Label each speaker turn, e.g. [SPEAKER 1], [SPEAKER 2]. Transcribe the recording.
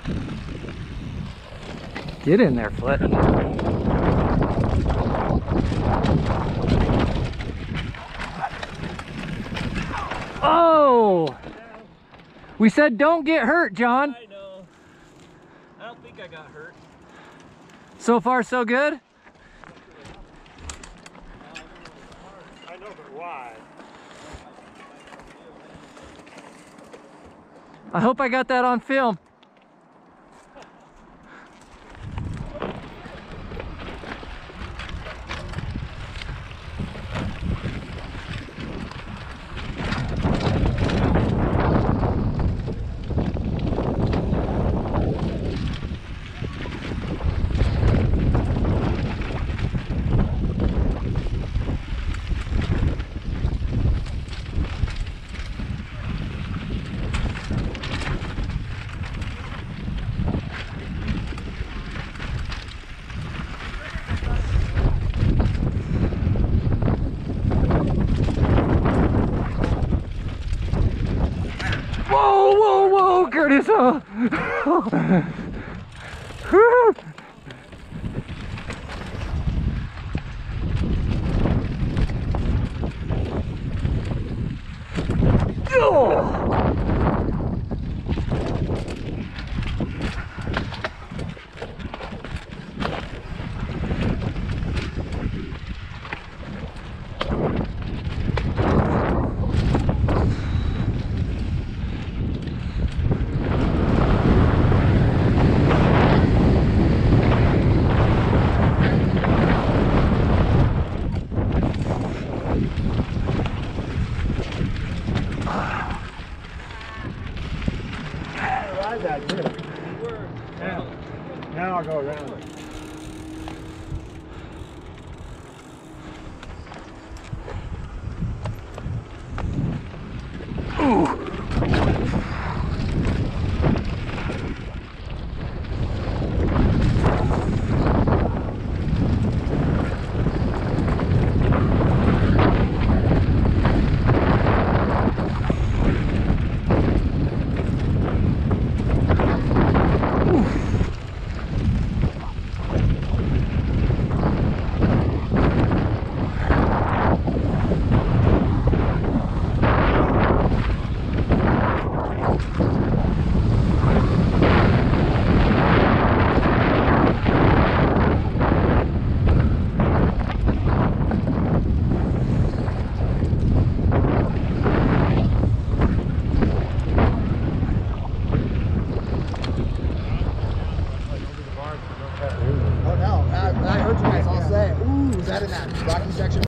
[SPEAKER 1] Get in there, Flit. Oh! We said don't get hurt, John.
[SPEAKER 2] I know. I don't think I got hurt.
[SPEAKER 1] So far, so good?
[SPEAKER 3] I know, but why?
[SPEAKER 1] I hope I got that on film. Whoa, whoa, whoa, Curtis! Oh.
[SPEAKER 3] That too. Now I'll go around it.
[SPEAKER 4] Oh no, I heard you guys all say, ooh, is that in that rocky section?